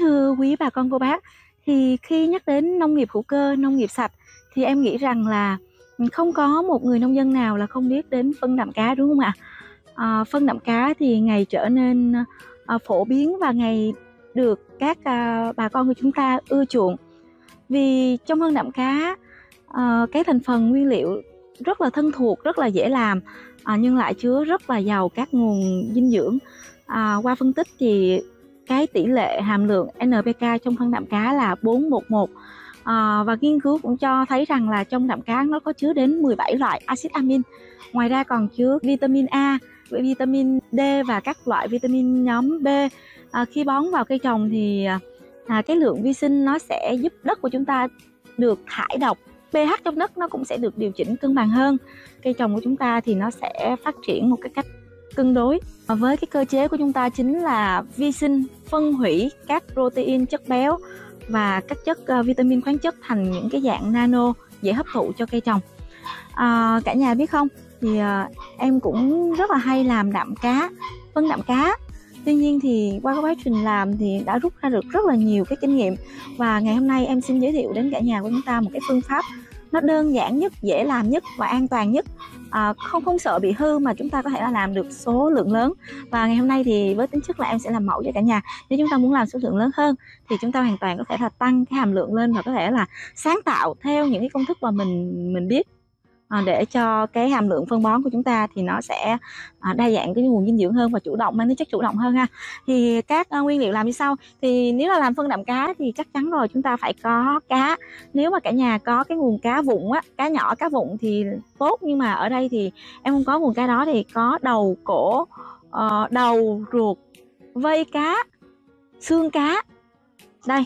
thưa quý bà con cô bác, thì khi nhắc đến nông nghiệp hữu cơ, nông nghiệp sạch thì em nghĩ rằng là không có một người nông dân nào là không biết đến phân đạm cá, đúng không ạ? Phân đạm cá thì ngày trở nên phổ biến và ngày được các bà con của chúng ta ưa chuộng. Vì trong phân đạm cá, cái thành phần nguyên liệu rất là thân thuộc, rất là dễ làm, nhưng lại chứa rất là giàu các nguồn dinh dưỡng. Qua phân tích thì cái tỷ lệ hàm lượng NPK trong phân đạm cá là 4:1:1. Và nghiên cứu cũng cho thấy rằng là trong đạm cá nó có chứa đến 17 loại axit amin. Ngoài ra còn chứa vitamin A, vitamin D và các loại vitamin nhóm B. Khi bón vào cây trồng thì cái lượng vi sinh nó sẽ giúp đất của chúng ta được thải độc, pH trong đất nó cũng sẽ được điều chỉnh cân bằng hơn. Cây trồng của chúng ta thì nó sẽ phát triển một cái cách cân đối. Với cái cơ chế của chúng ta chính là vi sinh phân hủy các protein, chất béo và các chất vitamin, khoáng chất thành những cái dạng nano dễ hấp thụ cho cây trồng. Cả nhà biết không, thì em cũng rất là hay làm đạm cá, phân đạm cá. Tuy nhiên thì qua cái quá trình làm thì đã rút ra được rất là nhiều cái kinh nghiệm, và ngày hôm nay em xin giới thiệu đến cả nhà của chúng ta một cái phương pháp nó đơn giản nhất, dễ làm nhất và an toàn nhất, không sợ bị hư mà chúng ta có thể là làm được số lượng lớn. Và ngày hôm nay thì với tính chất là em sẽ làm mẫu cho cả nhà. Nếu chúng ta muốn làm số lượng lớn hơn thì chúng ta hoàn toàn có thể là tăng cái hàm lượng lên và có thể là sáng tạo theo những cái công thức mà mình biết, để cho cái hàm lượng phân bón của chúng ta thì nó sẽ đa dạng cái nguồn dinh dưỡng hơn và chủ động, mang tính chất chủ động hơn ha. Thì các nguyên liệu làm như sau. Thì nếu là làm phân đạm cá thì chắc chắn rồi, chúng ta phải có cá. Nếu mà cả nhà có cái nguồn cá vụn á, cá nhỏ, cá vụn thì tốt, nhưng mà ở đây thì em không có nguồn cá đó, thì có đầu, cổ, đầu, ruột, vây cá, xương cá. Đây,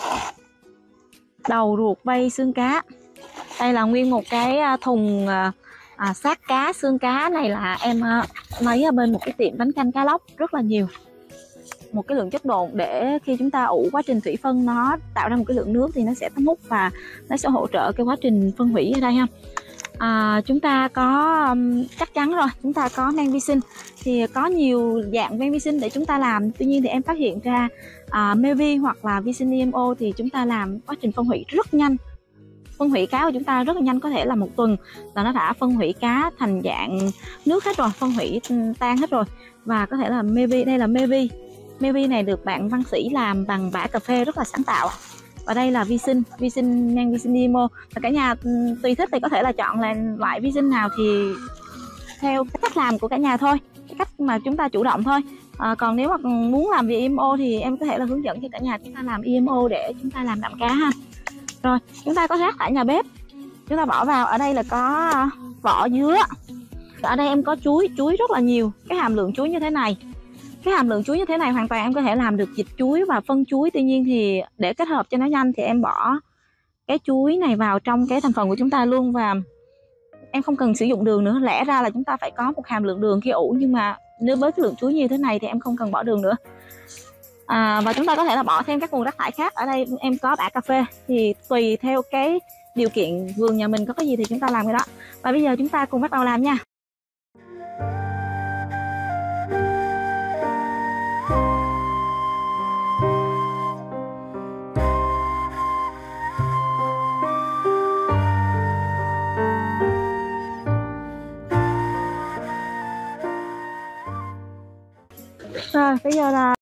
đầu, ruột, vây, xương cá. Đây là nguyên một cái thùng xác cá, xương cá này là em lấy ở bên một cái tiệm bánh canh cá lóc rất là nhiều. Một cái lượng chất độn để khi chúng ta ủ, quá trình thủy phân nó tạo ra một cái lượng nước thì nó sẽ thấm hút và nó sẽ hỗ trợ cái quá trình phân hủy ở đây ha. Chúng ta có chắc chắn rồi, chúng ta có men vi sinh. Thì có nhiều dạng men vi sinh để chúng ta làm. Tuy nhiên thì em phát hiện ra Mevi hoặc là vi sinh IMO thì chúng ta làm quá trình phân hủy rất nhanh. Phân hủy cá của chúng ta rất là nhanh, có thể là 1 tuần là nó đã phân hủy cá thành dạng nước hết rồi, phân hủy tan hết rồi. Và có thể là Mevi, đây là Mevi. Mevi này được bạn văn sĩ làm bằng bã cà phê rất là sáng tạo. Và đây là vi sinh men vi sinh IMO. Và cả nhà tùy thích thì có thể là chọn là loại vi sinh nào thì theo cái cách làm của cả nhà thôi, cái cách mà chúng ta chủ động thôi. Còn nếu mà muốn làm về IMO thì em có thể là hướng dẫn cho cả nhà chúng ta làm IMO để chúng ta làm đạm cá ha. Rồi, chúng ta có rác thải nhà bếp, chúng ta bỏ vào. Ở đây là có vỏ dứa. Ở đây em có chuối rất là nhiều. Cái hàm lượng chuối như thế này, hoàn toàn em có thể làm được dịch chuối và phân chuối. Tuy nhiên thì để kết hợp cho nó nhanh thì em bỏ cái chuối này vào trong cái thành phần của chúng ta luôn, và em không cần sử dụng đường nữa. Lẽ ra là chúng ta phải có một hàm lượng đường khi ủ, nhưng mà nếu với cái lượng chuối như thế này thì em không cần bỏ đường nữa. Và chúng ta có thể là bỏ thêm các nguồn rác thải khác. Ở đây em có bã cà phê, thì tùy theo cái điều kiện vườn nhà mình có cái gì thì chúng ta làm cái đó. Và bây giờ chúng ta cùng bắt đầu làm nha. Rồi bây giờ là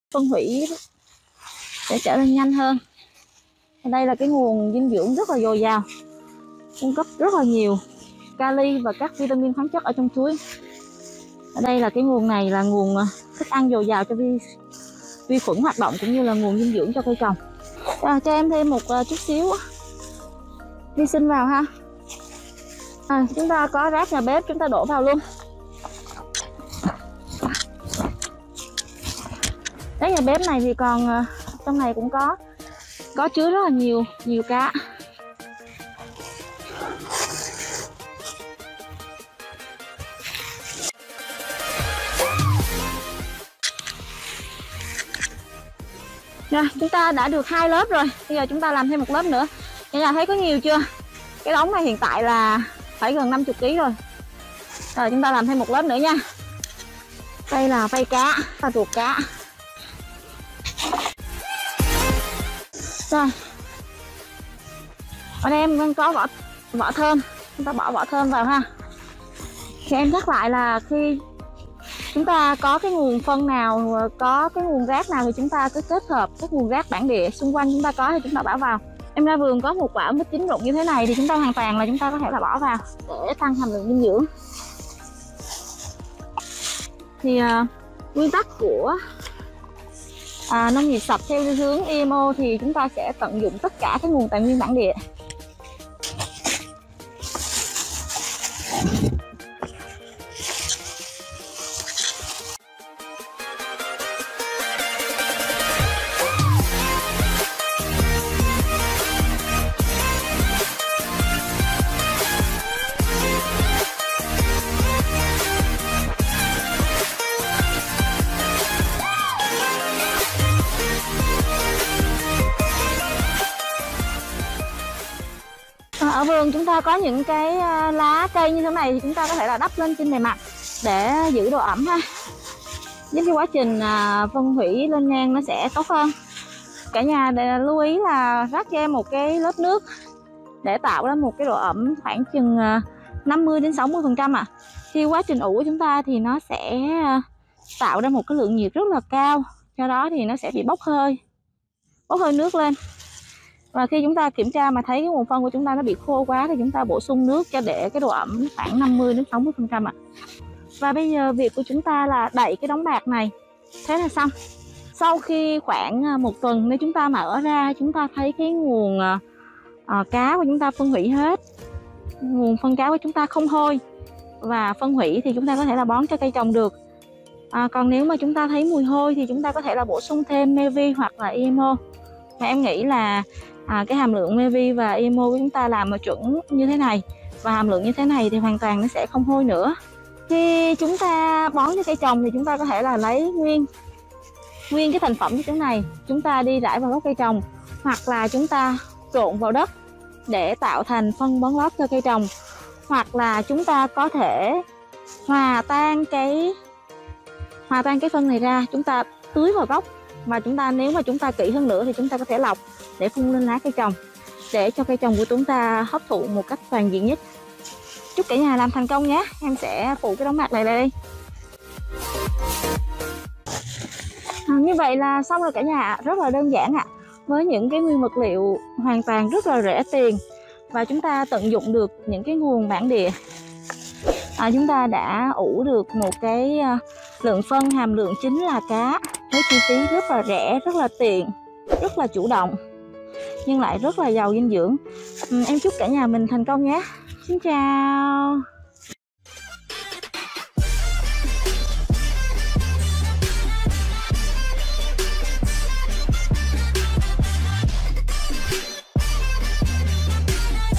phân hủy để trở nên nhanh hơn. Đây là cái nguồn dinh dưỡng rất là dồi dào, cung cấp rất là nhiều kali và các vitamin khoáng chất ở trong chuối. Ở đây là cái nguồn này là nguồn thức ăn dồi dào cho vi khuẩn hoạt động, cũng như là nguồn dinh dưỡng cho cây trồng. Cho em thêm một chút xíu vi sinh vào ha. Chúng ta có rác nhà bếp, chúng ta đổ vào luôn. Rác nhà bếp này thì còn trong này cũng có chứa rất là nhiều cá. Rồi, chúng ta đã được 2 lớp rồi. Bây giờ chúng ta làm thêm một lớp nữa. Cả nhà thấy có nhiều chưa? Cái đống này hiện tại là phải gần 50 kg rồi. Rồi chúng ta làm thêm một lớp nữa nha. Đây là vây cá và ruột cá. Rồi. Ở đây em có vỏ thơm. Chúng ta bỏ vỏ thơm vào ha. Thì em nhắc lại là khi chúng ta có cái nguồn phân nào, có cái nguồn rác nào thì chúng ta cứ kết hợp các nguồn rác bản địa xung quanh chúng ta có thì chúng ta bỏ vào. Em ra vườn có một quả mít chín rụng như thế này thì chúng ta hoàn toàn là chúng ta có thể là bỏ vào để tăng hàm lượng dinh dưỡng. Thì nguyên tắc của nông nghiệp sạch theo hướng IMO thì chúng ta sẽ tận dụng tất cả các nguồn tài nguyên bản địa. Ở vườn chúng ta có những cái lá cây như thế này thì chúng ta có thể là đắp lên trên bề mặt để giữ độ ẩm ha, giúp cái quá trình phân hủy lên ngang nó sẽ tốt hơn. Cả nhà lưu ý là rắc cho em một cái lớp nước để tạo ra một cái độ ẩm khoảng chừng 50 đến 60% ạ. Khi quá trình ủ của chúng ta thì nó sẽ tạo ra một cái lượng nhiệt rất là cao, do đó thì nó sẽ bị bốc hơi nước lên. Và khi chúng ta kiểm tra mà thấy cái nguồn phân của chúng ta nó bị khô quá thì chúng ta bổ sung nước cho để cái độ ẩm khoảng 50 đến 60% ạ. Và bây giờ việc của chúng ta là đậy cái đống bạc này, thế là xong. Sau khi khoảng 1 tuần nếu chúng ta mở ra, chúng ta thấy cái nguồn cá của chúng ta phân hủy hết, nguồn phân cá của chúng ta không hôi và phân hủy thì chúng ta có thể là bón cho cây trồng được. Còn nếu mà chúng ta thấy mùi hôi thì chúng ta có thể là bổ sung thêm Mevi hoặc là IMO. Và em nghĩ là cái hàm lượng Mevi và IMO của chúng ta làm mà chuẩn như thế này và hàm lượng như thế này thì hoàn toàn nó sẽ không hôi nữa. Khi chúng ta bón cho cây trồng thì chúng ta có thể là lấy nguyên cái thành phẩm như thế này, chúng ta đi rải vào gốc cây trồng, hoặc là chúng ta trộn vào đất để tạo thành phân bón lót cho cây trồng, hoặc là chúng ta có thể hòa tan cái phân này ra, chúng ta tưới vào gốc. Và nếu mà chúng ta kỹ hơn nữa thì chúng ta có thể lọc để phun lên lá cây trồng để cho cây trồng của chúng ta hấp thụ một cách toàn diện nhất. Chúc cả nhà làm thành công nhé. Em sẽ phủ cái đống bạc này đây. Như vậy là xong rồi cả nhà, rất là đơn giản ạ. Với những cái nguyên vật liệu hoàn toàn rất là rẻ tiền và chúng ta tận dụng được những cái nguồn bản địa, chúng ta đã ủ được một cái lượng phân hàm lượng chính là cá với chi phí rất là rẻ, rất là tiện, rất là chủ động nhưng lại rất là giàu dinh dưỡng. Em chúc cả nhà mình thành công nhé. Xin chào.